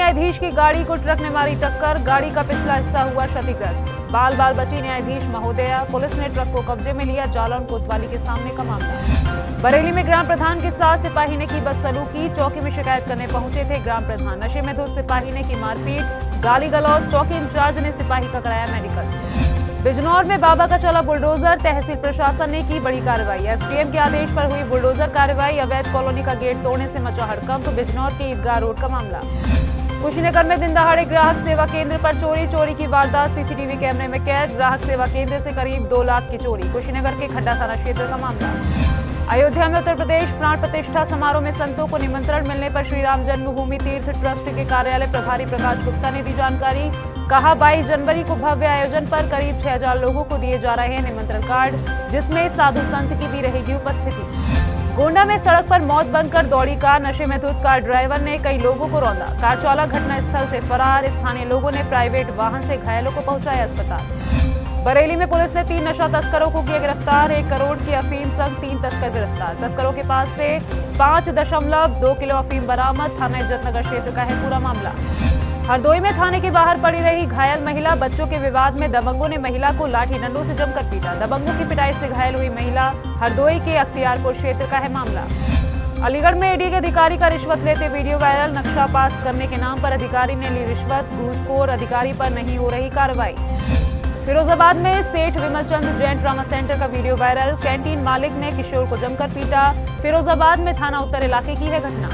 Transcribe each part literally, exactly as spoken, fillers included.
न्यायाधीश की गाड़ी को ट्रक ने मारी टक्कर, गाड़ी का पिछला हिस्सा हुआ क्षतिग्रस्त। बाल बाल बची न्यायाधीश महोदया, पुलिस ने ट्रक को कब्जे में लिया। जालौन कोतवाली के सामने का मामला। बरेली में ग्राम प्रधान के साथ सिपाही ने की बदसलूकी, चौकी में शिकायत करने पहुंचे थे ग्राम प्रधान। नशे में धुत सिपाही ने की मारपीट, गाली गलौज, चौकी इंचार्ज ने सिपाही का कराया मेडिकल। बिजनौर में बाबा का चला बुलडोजर, तहसील प्रशासन ने की बड़ी कार्रवाई। एसडीएम के आदेश पर हुई बुलडोजर कार्रवाई। अवैध कॉलोनी का गेट तोड़ने से मचा हड़कंप। बिजनौर के ईदगाह रोड का मामला। कुशीनगर में दिन दहाड़े ग्राहक सेवा केंद्र पर चोरी चोरी की वारदात सीसीटीवी कैमरे में कैद। ग्राहक सेवा केंद्र से करीब दो लाख की चोरी। कुशीनगर के खड्डा थाना क्षेत्र का मामला। अयोध्या में उत्तर प्रदेश प्राण प्रतिष्ठा समारोह में संतों को निमंत्रण मिलने पर श्री राम जन्मभूमि तीर्थ ट्रस्ट के कार्यालय प्रभारी प्रकाश गुप्ता ने दी जानकारी। कहा, बाईस जनवरी को भव्य आयोजन पर करीब छह हजार लोगों को दिए जा रहे हैं निमंत्रण कार्ड, जिसमें साधु संत की भी रहेगी उपस्थिति। गोंडा में सड़क पर मौत बनकर दौड़ी कार, नशे में धुत कार ड्राइवर ने कई लोगों को रौंदा। कार चालक घटनास्थल से फरार। स्थानीय लोगों ने प्राइवेट वाहन से घायलों को पहुंचाया अस्पताल। बरेली में पुलिस ने तीन नशा तस्करों को किया गिरफ्तार। एक करोड़ की अफीम संग तीन तस्कर गिरफ्तार। तस्करों के पास से पांच दशमलव दो किलो अफीम बरामद। थाना इज्जतनगर क्षेत्र का है पूरा मामला। हरदोई में थाने के बाहर पड़ी रही घायल महिला। बच्चों के विवाद में दबंगों ने महिला को लाठी डंडों से जमकर पीटा। दबंगों की पिटाई से घायल हुई महिला। हरदोई के अख्तियारपुर क्षेत्र का है मामला। अलीगढ़ में ईडी के अधिकारी का रिश्वत लेते वीडियो वायरल। नक्शा पास करने के नाम पर अधिकारी ने ली रिश्वत। घूसखोर अधिकारी पर नहीं हो रही कार्रवाई। फिरोजाबाद में सेठ विमल चंद जैन ट्रामा सेंटर का वीडियो वायरल। कैंटीन मालिक ने किशोर को जमकर पीटा। फिरोजाबाद में थाना उत्तर इलाके की है घटना।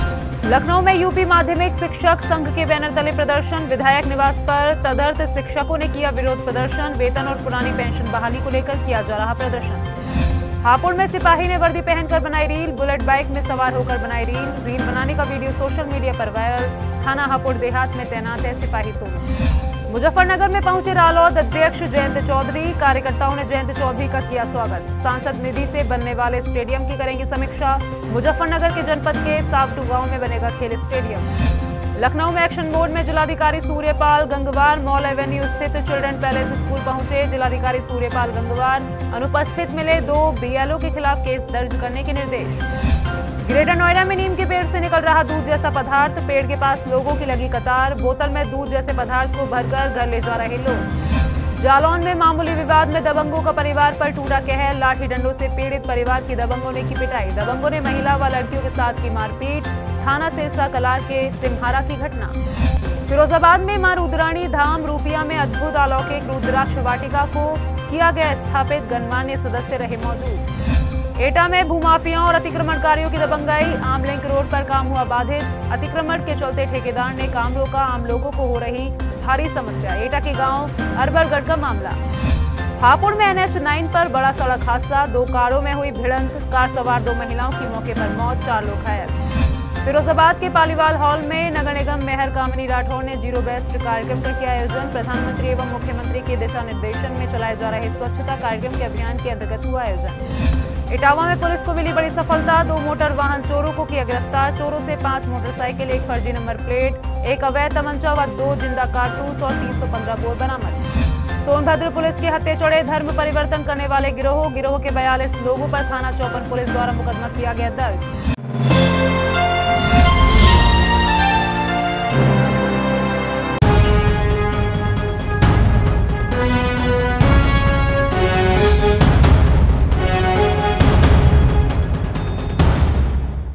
लखनऊ में यूपी माध्यमिक शिक्षक संघ के बैनर तले प्रदर्शन। विधायक निवास पर तदर्थ शिक्षकों ने किया विरोध प्रदर्शन। वेतन और पुरानी पेंशन बहाली को लेकर किया जा रहा प्रदर्शन। हापुड़ में सिपाही ने वर्दी पहनकर बनाई रील। बुलेट बाइक में सवार होकर बनाई रील। रील बनाने का वीडियो सोशल मीडिया पर वायरल। थाना हापुड़ देहात में तैनात है सिपाही सोनू। मुजफ्फरनगर में पहुंचे रालोद अध्यक्ष जयंत चौधरी। कार्यकर्ताओं ने जयंत चौधरी का किया स्वागत। सांसद निधि से बनने वाले स्टेडियम की करेंगी समीक्षा। मुजफ्फरनगर के जनपद के सावटू गांव में बनेगा खेल स्टेडियम। लखनऊ में एक्शन मोड में जिलाधिकारी सूर्यपाल गंगवार मॉल एवेन्यू स्थित चिल्ड्रन पैलेस स्कूल पहुंचे। जिलाधिकारी सूर्यपाल गंगवार अनुपस्थित मिले। दो बीएलओ के खिलाफ केस दर्ज करने के निर्देश। ग्रेटर नोएडा में नीम के पेड़ से निकल रहा दूध जैसा पदार्थ। पेड़ के पास लोगों की लगी कतार। बोतल में दूध जैसे पदार्थ को भरकर घर ले जा रहे लोग। जालौन में मामूली विवाद में दबंगों का परिवार पर टूटा कहर। लाठी डंडों से पीड़ित परिवार की दबंगों ने की पिटाई। दबंगों ने महिला व लड़कियों के साथ की मारपीट। थाना सिरसा कलार के सिम्हारा की घटना। फिरोजाबाद में मां रुद्राणी धाम रूपिया में अद्भुत अलौकिक रुद्राक्ष वाटिका को किया गया स्थापित। गणमान्य सदस्य रहे मौजूद। एटा में भूमाफियाओं और अतिक्रमणकारियों की दबंगाई। आम लिंक रोड पर काम हुआ बाधित। अतिक्रमण के चलते ठेकेदार ने काम रोका। आम लोगों को हो रही भारी समस्या। एटा के गांव अरबरगढ़ का मामला। हापुड़ में एनएच नाइन पर बड़ा सड़क हादसा। दो कारों में हुई भिड़ंत। कार सवार दो महिलाओं की मौके पर मौत, चार लोग घायल। फिरोजाबाद के पालीवाल हॉल में नगर निगम मेयर कामिनी राठौर ने जीरो वेस्ट कार्यक्रम का किया आयोजन। प्रधानमंत्री एवं मुख्यमंत्री के दिशा निर्देशन में चलाए जा रहे स्वच्छता कार्यक्रम के अभियान के अंतर्गत हुआ आयोजन। इटावा में पुलिस को मिली बड़ी सफलता। दो मोटर वाहन चोरों को किया गिरफ्तार। चोरों से पांच मोटरसाइकिल, एक फर्जी नंबर प्लेट, एक अवैध तमंचा व दो जिंदा कारतूस और तीन सौ पंद्रह बोर बरामद। सोनभद्र पुलिस के हत्थे चढ़े धर्म परिवर्तन करने वाले गिरोह गिरोह के बयालीस लोगों पर थाना चौपन पुलिस द्वारा मुकदमा किया गया दर्ज।